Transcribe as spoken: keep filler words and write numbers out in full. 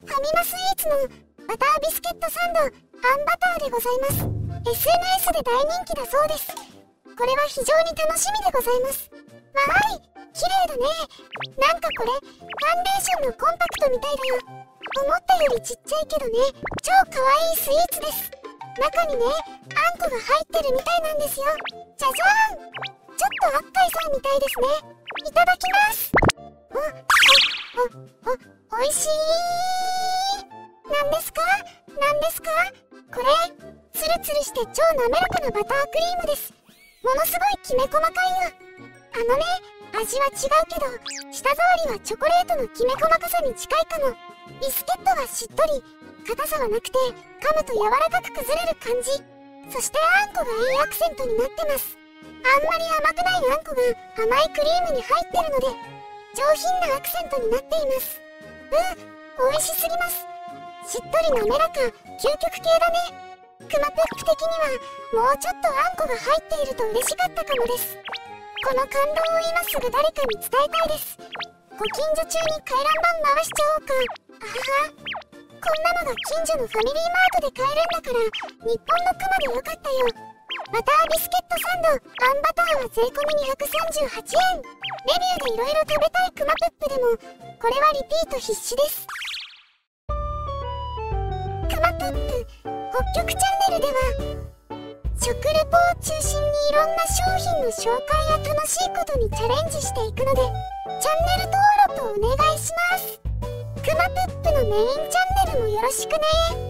ファミマスイーツのバタービスケットサンドあんバターでございます。 エスエヌエス で大人気だそうです。これは非常に楽しみでございます。わーい、綺麗だね。なんかこれファンデーションのコンパクトみたいだよ。思ったよりちっちゃいけどね、超かわいいスイーツです。中にね、あんこが入ってるみたいなんですよ。じゃじゃーん。ちょっとあっかいさんみたいですね。いただきます。お、お、お、おいしい。なんですかなんですかこれ、ツルツルして超滑らかなバタークリームです。ものすごいきめ細かいよ。あのね、味は違うけど、舌触りはチョコレートのきめ細かさに近いかも。ビスケットはしっとり、硬さはなくて、噛むと柔らかく崩れる感じ。そしてあんこがいいアクセントになってます。あんまり甘くないあんこが甘いクリームに入ってるので、上品なアクセントになっています。うん、美味しすぎます。しっとり滑らか、究極系だね。クマペップ的にはもうちょっとあんこが入っていると嬉しかったかもです。この感動を今すぐ誰かに伝えたいです。ご近所中に回覧板回しちゃおうか。あはは。こんなのが近所のファミリーマートで買えるんだから、日本のクマでよかったよ。バタービスケットサンドあんバターは税込みにひゃくさんじゅうはちえん。レビューでいろいろ食べたいクマペップでもこれはリピート必至です。クマペップ北極チャンネルでは食レポを中心にいろんな商品の紹介や楽しいことにチャレンジしていくので、チャンネル登録お願いします。クマペップのメインチャンネルもよろしくね。